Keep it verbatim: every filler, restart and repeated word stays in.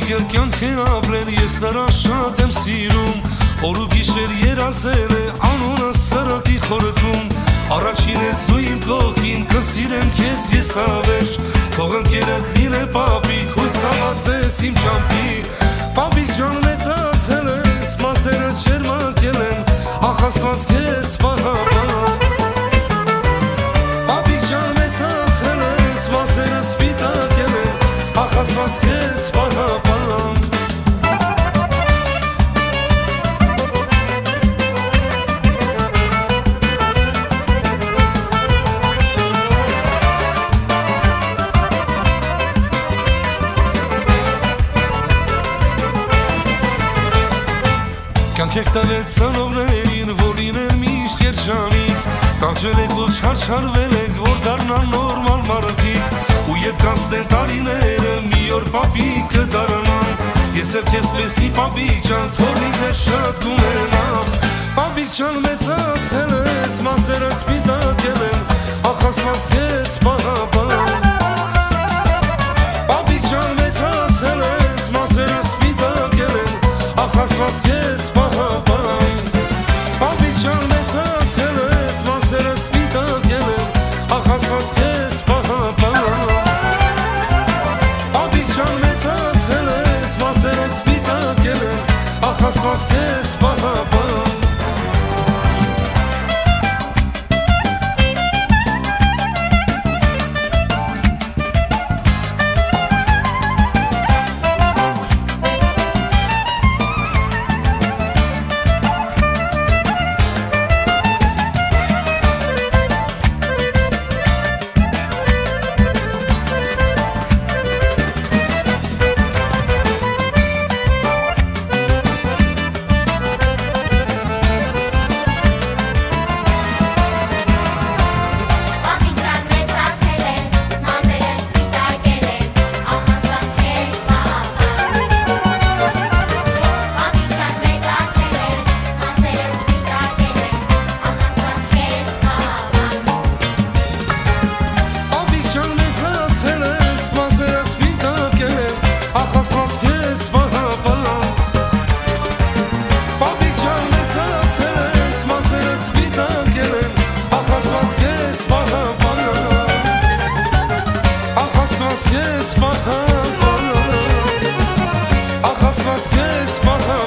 Եկել կյանք է ապրել, ես նրա շատ եմ սիրում, օր ու գիշեր երազել է անունը սրտի խորքում, առաջին ես դու իմ կողքին, կսիրեմ քեզ ես ավեշ, թող ընկերդ լինե պապիկ, հույս հավատես իմ ճամփի, պապիկ ջան մեծացել ես, մասերը չերմակել են, ախ Աստված քեզ պահապան, պապիկ ջան մեծացել ես, մասերը սպիտակել են, ախ Աստված քեզ պահապան. Կյանք եք տվել ծնողներին, որ լինեն միշտ երջանիկ, տանջել եք, որ չարչարվել եք, որ դառնան նորմալ մարդիկ, ու երբ կանցնեն տարիները, մի օր պապիկ կդառնան, ես էլ քեզ պես մի պապիկ ջան, թող ինքներ շատ կունենամ, պապիկ ջան մեծացել ես, մասերը սպիտակել են, ախ Աստված քեզ պահապան, պապիկ ջան մեծացել ես, մասերը սպիտակել են, ախ Աստված քեզ պահապան, պապիկ ջան մեծացել ես, մասերը սպիտակել են, ախ Աստված քեզ պահապան, պապիկ ջան մեծացել ես, մասերը սպիտակել են, ախ Աստված քեզ պահապան. Ach, Astված քեզ պահապան,